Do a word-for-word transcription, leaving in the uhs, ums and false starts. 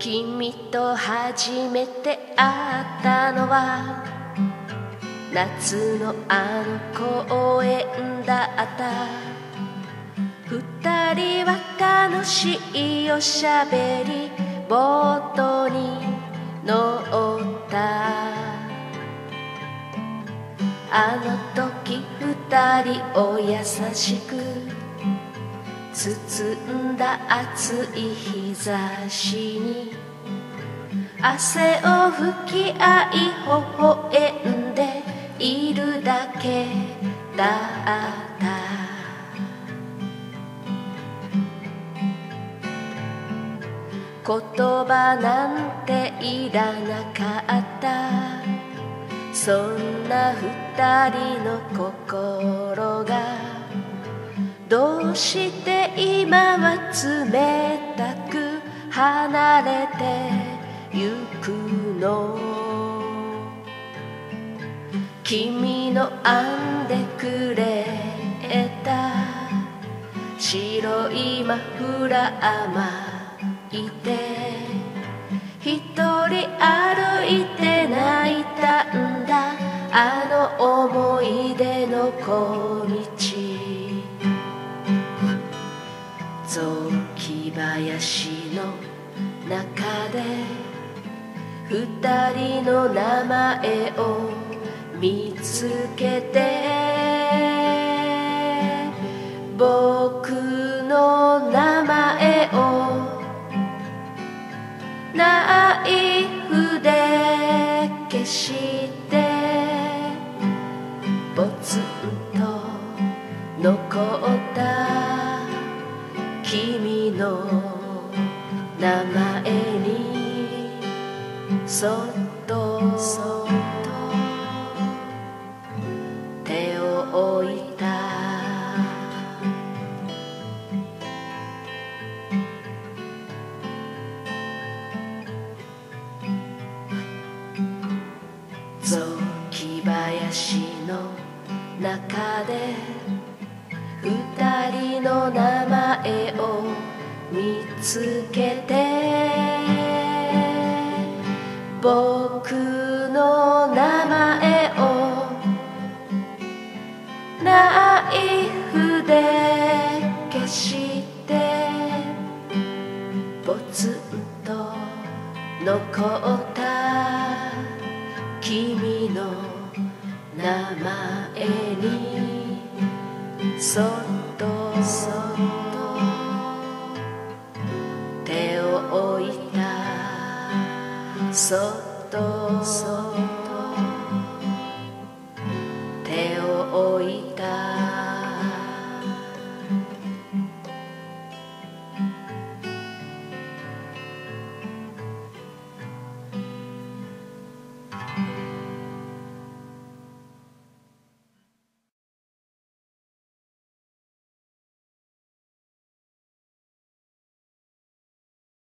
君と初めて会ったのは夏のあの公園だった。二人は楽しいおしゃべりボートに乗った。あの時二人を優しく包んだ暑い日差しに汗を拭き合い微笑んでいるだけだった。言葉なんていらなかった。そんな二人の心がどうして今は冷たく離れてゆくの。君の編んでくれた白いマフラー巻いて一人歩いて泣いたんだ。あの思い出の小道雑木林の中で二人の名前を見つけて僕の名前をナイフで消してポツンと残った君の名前にそっとそっと手を置いた。雑木林の中で二人の名前を見つけて僕の名前をナイフで消してポツンと残った君の名前にそっとそっと手を置いた。そっと